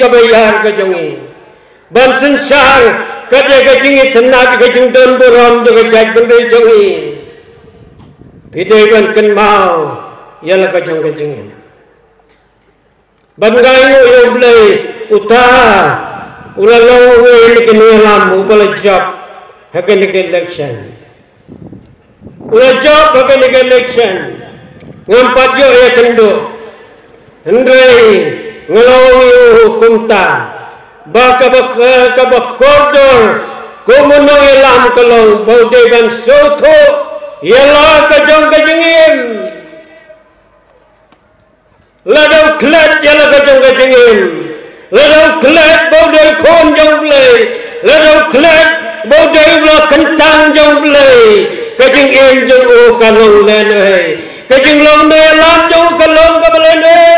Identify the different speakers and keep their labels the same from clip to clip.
Speaker 1: kebayar kejongi ban sensar kade kejingi tenat kejing don borom de kejaj bende jongi pidai ban ken mau yala kejong kejingi ban gayo yo blai uta ulalo we kini lam ubal job hakan election ula job hakan election ngampat yo ya kendo Andrei ngelawi hukumta baka koridor komuno ilam kalong baudegan soto yala kajong kajengin ladau klet yala kajong kajengin ladau klet baudai kon jong blai ladau klet baudai ula kentang jong blai kajengin jong o kalong lenai kajeng long ne lam jong kalong kabalai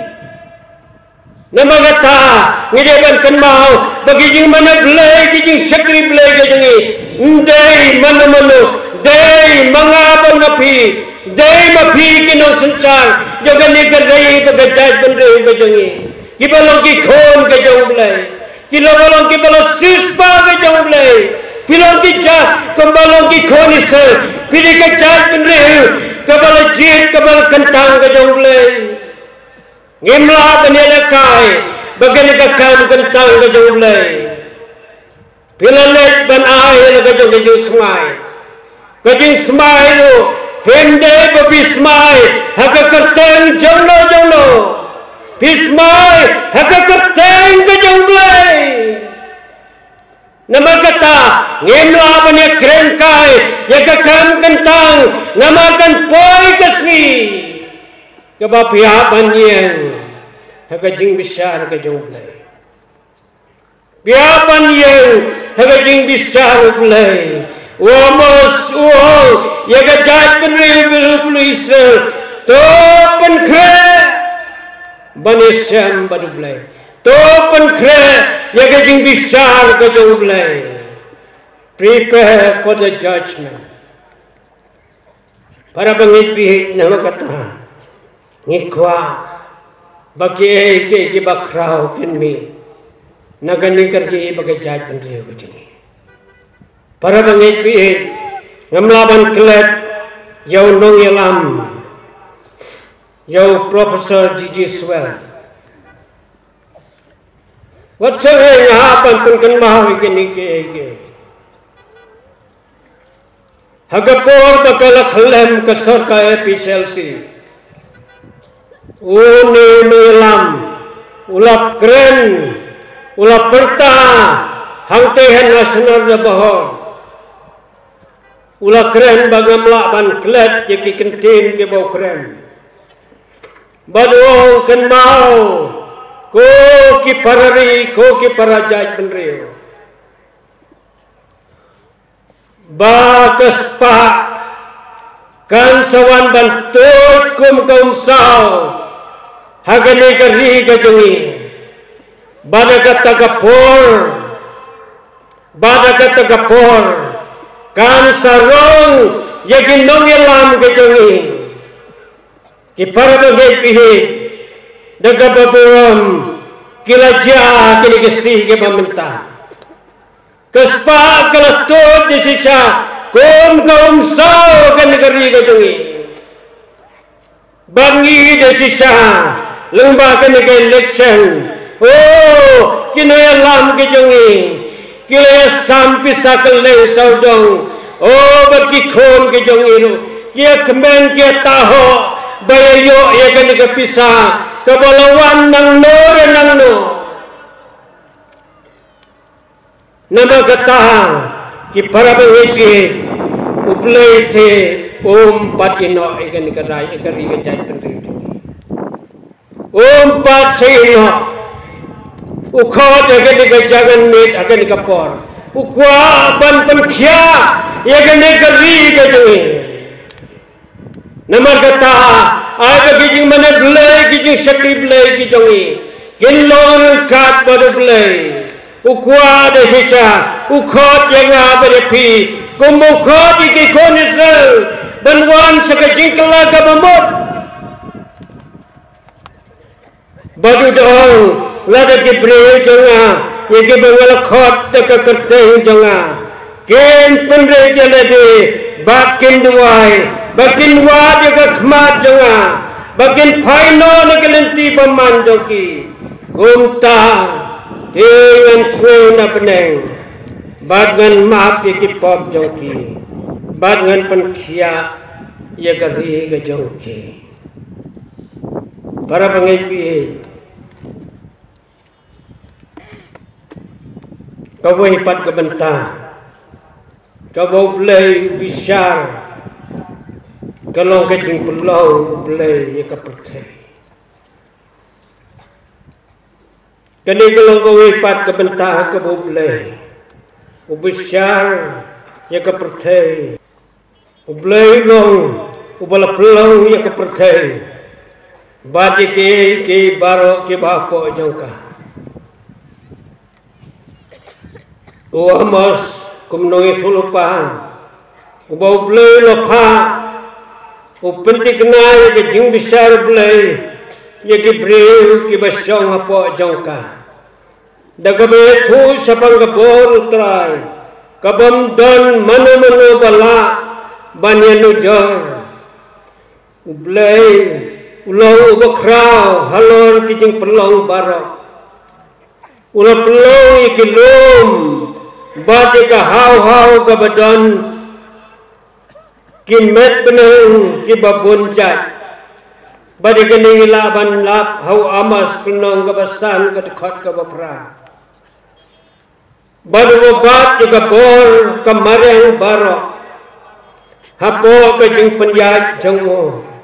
Speaker 1: nama kata ngejaban kan mau bagi jing mana belai jing sakri belai kejengi ndai mana mana dai mangapa ngapi dai mapi kino sencar jaga ni kedai begajaj bende kejengi kibalong ki khon kejong belai kibalong ki balong sispa kejong belai pilong ki ja kembalong ki khon ise pidi kejaj bende kabal jit kabal kentang kejong belai ngimla benela kai bagani kakam kentang kejong belai pilalet ban air kejong kejong sungai kejing semai lu pende babi semai haka kerteng jolo pismai haka kerteng kejong belai nama kata ngimla benia keren kai ya kakam kentang namakan poi kesni kebapiapan yang hagajing besar kejong belai piapan yang hagajing besar belai wamos uang ya gajat penril polisi topen kre banisam badu belai topen kre ya gajing besar kejong belai prepare for the judgment para pengikut nama kata ngikwa bagi ke bakrau kinmi nagani kerji bagi jaj bendri begini para bangit bi ngamlaban klet yau nong yalam yau Profesor Gigi Swell wat sere ngapan pun kan mahawi kini ke hagapor bakal khlem kasar ka PCLC Uni melam, ulap keren, ulap perta, hangtehan nasional jabahor, ulap keren bagam laban klet jeki kentin ke bau keren, baduong ken mau, ko ki parari, ko ki parajaj penrio, bakas pak, kan sawan bantuy kum kaum sao. Hagani kari kejongi, badakat tagapor, kan sarong yakin nong yalam kejongi, kipara bagay pihi, dagababuram, kilajya kini kesih ke pamenta, kespa kalatod di sisa, kum sao kan kari kejongi, bangi di sisa. Lembaga negara election, oh kini alam kejongi, kini sampai sakal leh saudong, oh bagi khon kejongi lu, kia kemen kia tahu, bayo ya kan negara pisah, kebalawan nang no, nama kata, ki para pengikut, uplay te pat ino ya kan negara jaj penting. Pat sino ukhot akan digajagan mit akan dikapor ukwa ban penkhya akan digari kejui nama kata aga kijing mana belai kijing sakri belai kijongi kinlon kat pada belai ukwa de sisa ukhot yang aberepi kumukot ikikonisel banwan sakajing kelaga bamot badu dong lada ki bre jonga ye ki bangala khot ka karte jonga ken penre jale de bakin duai bakin wa de ka khmat jonga bakin phaino ne kelenti paman joki gumta dengan suena peneng bagan maaf ki pop joki bagan penkhia ye gari ga joki para pengipi kau hipat ke bentang kau boleh bisyar kalau kecing pelau boleh ye ke pertai kini kalau kau hipat ke bentang kau boleh bisyar ye ke pertai boleh long ubala pelau ye ke pertai badi ke baro ke bapo jangka o amos kumnongi thulupa ubau blei lopa o pentikna ye jing bisar blei ye ke breu ke basong apo jangka dagabe thu sapang ka bor trai kabam don manu bala banyanu jor blei ulau bakrau halor kijing pelau barok ulau pelau ikilum bati ka hau ka badan kimet beneng kibabun jat bati kening laban lap hau amas kenong ka basan ka dekat ka bapra badu obat ka bor ka mareng barok hapo ka jing penjat jango